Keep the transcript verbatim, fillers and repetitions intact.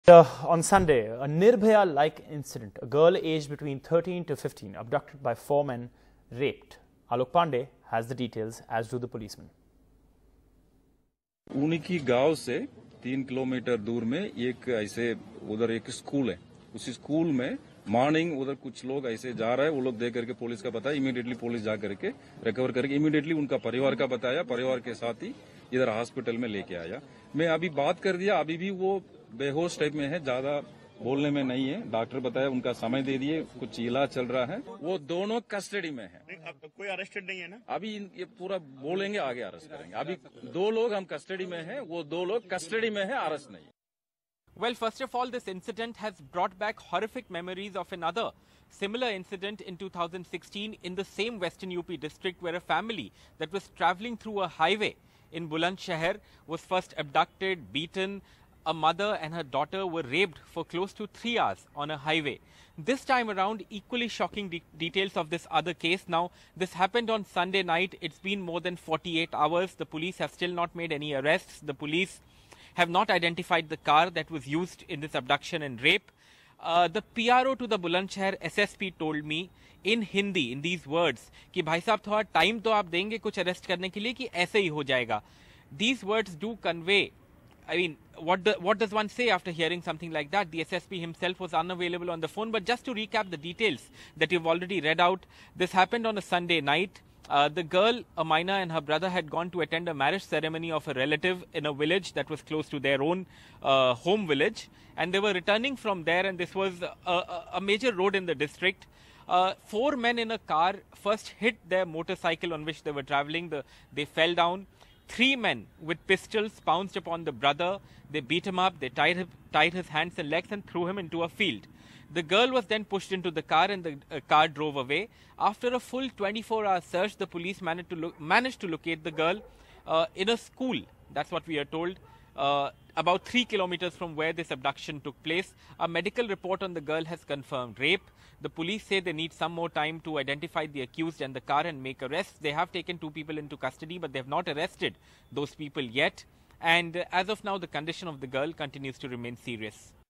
Uh, on Sunday, a Nirbhaya-like incident. A girl aged between thirteen to fifteen, abducted by four men, raped. Alok Pandey has the details, as do the policemen. उन्हीं की गांव से तीन kilometre दूर में एक ऐसे उधर एक स्कूल है। उसी स्कूल में मॉर्निंग उधर कुछ लोग ऐसे जा रहे हैं, वो लोग देख करके पुलिस का बताया। इमीडिएटली पुलिस जा करके रिकवर करके इमीडिएटली उनका परिवार का बताया, परिवार के साथ ही इधर हॉस्पिटल में लेके आया। मैं अभी बात कर दिया, अभी भी वो बेहोश टाइप में है, ज्यादा बोलने में नहीं है। डॉक्टर बताया, उनका समय दे दिए, कुछ इलाज चल रहा है। वो दोनों कस्टडी में है। अब कोई अरेस्टेड नहीं है ना? अभी ये पूरा बोलेंगे, आगे अरेस्ट करेंगे। अभी दो लोग हम कस्टडी में हैं, वो दो लोग कस्टडी में है, अरेस्ट नहीं। Well, first of all, this incident has brought back horrific memories of another similar incident in two thousand sixteen in the same Western U P district, where a family that was traveling through a highway in Bulandshahr was first abducted, beaten. A mother and her daughter were raped for close to three hours on a highway. This time around, equally shocking de details of this other case. Now, this happened on Sunday night. It's been more than forty-eight hours. The police have still not made any arrests. The police have not identified the car that was used in this abduction and rape. Uh, the P R O to the Bulandshahr S S P told me in Hindi, in these words, कि भाई साहब थोड़ा time तो आप देंगे कुछ arrest करने के लिए कि ऐसे ही हो जाएगा. These words do convey, I mean, what, the, what does one say after hearing something like that? The S S P himself was unavailable on the phone. But just to recap the details that you've already read out, this happened on a Sunday night. Uh, the girl, a minor, and her brother had gone to attend a marriage ceremony of a relative in a village that was close to their own uh, home village. And they were returning from there, and this was a, a, a major road in the district. Uh, four men in a car first hit their motorcycle on which they were traveling. The, they fell down. Three men with pistols pounced upon the brother. They beat him up, they tied, him, tied his hands and legs and threw him into a field. The girl was then pushed into the car and the uh, car drove away. After a full twenty-four hour search, the police managed to, lo managed to locate the girl uh, in a school. That's what we are told. Uh, about three kilometers from where this abduction took place. A medical report on the girl has confirmed rape. The police say they need some more time to identify the accused and the car and make arrests. They have taken two people into custody, but they have not arrested those people yet. And uh, as of now, the condition of the girl continues to remain serious.